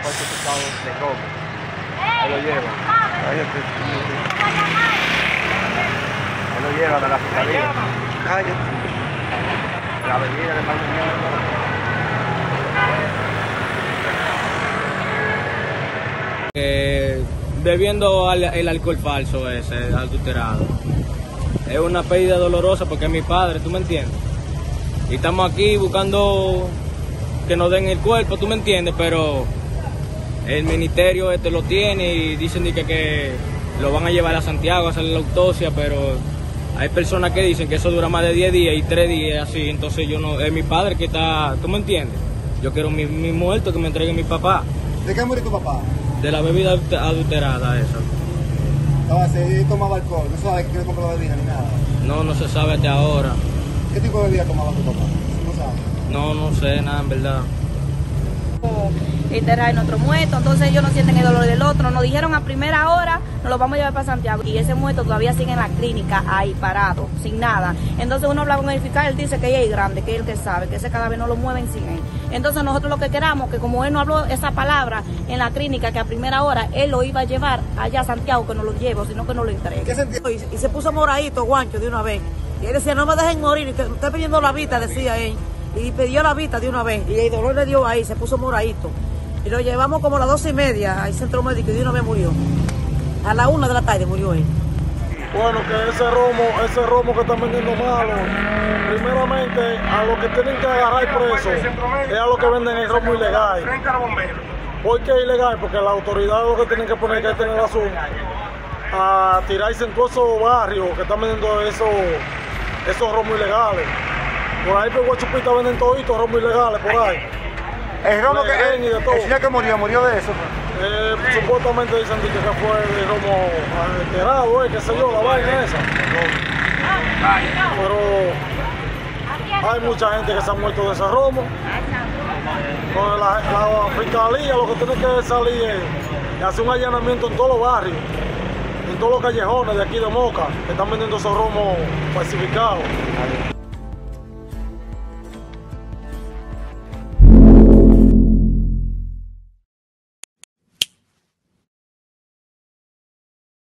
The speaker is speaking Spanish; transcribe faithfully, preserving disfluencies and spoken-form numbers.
falsificado de robo. Ahí lo llevan. Ahí, este, ahí lo llevan a la fiscalía. La bebida de mal Eh, bebiendo al, el alcohol falso ese, adulterado. Es una pérdida dolorosa porque es mi padre, ¿tú me entiendes? Y estamos aquí buscando que nos den el cuerpo, ¿tú me entiendes? Pero el ministerio este lo tiene y dicen que, que lo van a llevar a Santiago a hacer la autopsia, pero hay personas que dicen que eso dura más de diez días y tres días así, entonces yo no, es mi padre que está, ¿tú me entiendes? Yo quiero mi, mi muerto que me entregue mi papá. ¿De qué murió tu papá? De la bebida adulterada esa. No, si tomaba alcohol, no sabes que compraba bebida ni nada. No, no se sabe hasta ahora. ¿Qué tipo de bebida tomaba tu papá? No sabes. No, no sé nada en verdad. Enterrar nuestro muerto, entonces ellos no sienten el dolor del otro. Nos dijeron a primera hora, nos lo vamos a llevar para Santiago. Y ese muerto todavía sigue en la clínica, ahí parado, sin nada. Entonces uno habla con el fiscal, él dice que ella es grande, que es el que sabe, que ese cadáver no lo mueven sin él. Entonces nosotros lo que queramos, que como él no habló esa palabra en la clínica, que a primera hora él lo iba a llevar allá a Santiago, que no lo lleve, sino que no lo entregue. ¿Qué sentido? Y, y se puso moradito, guancho, de una vez. Y él decía, no me dejen morir, que me está pidiendo la vista, decía él. Y pidió la vista de una vez. Y el dolor le dio ahí, se puso moradito. Y lo llevamos como a las doce y media al centro médico y de una vez murió. A la una de la tarde murió él. Bueno, que ese romo, ese romo que están vendiendo malo, primeramente a los que tienen que agarrar preso es a los que venden el romo ilegal. ¿Por qué ilegal? Porque las autoridades lo que tienen que poner que tener la suma a tirarse en todos esos barrios que están vendiendo esos, esos romos ilegales. Por ahí por Guachupita venden toditos romos ilegales por ahí. El romo que, el, y de todo. el señor que murió, murió de eso. Eh, supuestamente dicen que fue de romo alterado, eh, qué sé yo, la vaina esa. Pero hay mucha gente que se ha muerto de ese romo. Entonces, la, la fiscalía lo que tiene que salir es hacer un allanamiento en todos los barrios, en todos los callejones de aquí de Moca, que están vendiendo esos romos falsificados.